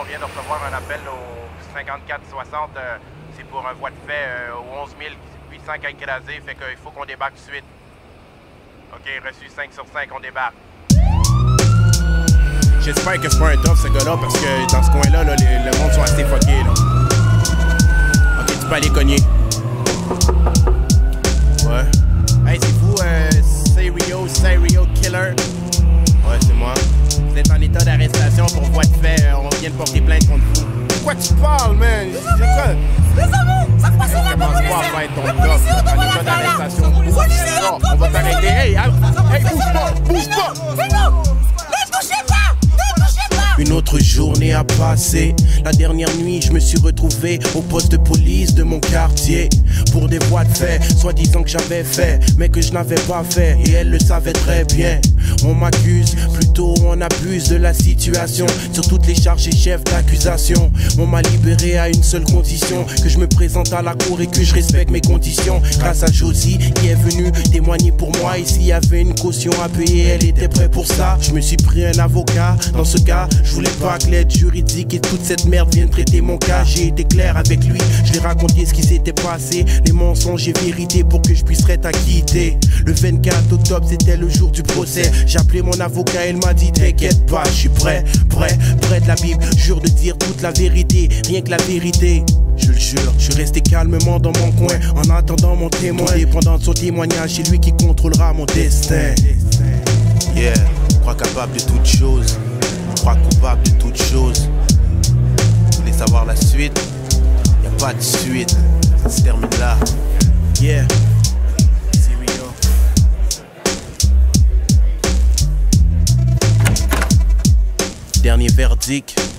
on vient de recevoir un appel au 5460. C'est pour un voie de fait au 11 800 écrasé, fait qu'il faut qu'on débarque tout de suite. OK, reçu 5 sur 5, on débarque. J'espère que c'est pas un top ce gars-là parce que dans ce coin-là, là, le monde sont assez fuckés là. Ok, tu peux aller cogner. Ouais. Hey, c'est vous, Serial Killer. Ouais, c'est moi. Vous êtes en état d'arrestation pour voie de fait. On vient de porter plainte contre vous. De quoi tu parles, man? Les amis, ça se passe là, Commence pas à faire ton top. En état d'arrestation. On va t'arrêter. Hey, bouge pas! Une autre journée a passé. La dernière nuit, je me suis retrouvé au poste de police de mon quartier pour des voies de fait, soi-disant que j'avais fait, mais que je n'avais pas fait. Et elle le savait très bien. On m'accuse, plutôt on abuse de la situation. Sur toutes les charges et chefs d'accusation, on m'a libéré à une seule condition, que je me présente à la cour et que je respecte mes conditions. Grâce à Josie qui est venue témoigner pour moi. Et s'il y avait une caution à payer, elle était prête pour ça. Je me suis pris un avocat. Dans ce cas, je voulais pas que l'aide juridique et toute cette merde vienne traiter mon cas. J'ai été clair avec lui, je lui ai raconté ce qui s'était passé, les mensonges et vérités pour que je puisse être acquitté. Le 24 octobre, c'était le jour du procès. J'ai appelé mon avocat, il m'a dit t'inquiète pas, je suis prêt de la Bible, jure de dire toute la vérité, rien que la vérité. Je le jure, je suis resté calmement dans mon coin en attendant mon témoin. Dépendant de son témoignage, c'est lui qui contrôlera mon destin. Yeah, crois capable de toute chose, crois coupable de toute chose. Vous voulez savoir la suite? Y'a pas de suite, ça se termine là. Yeah. Dernier verdict.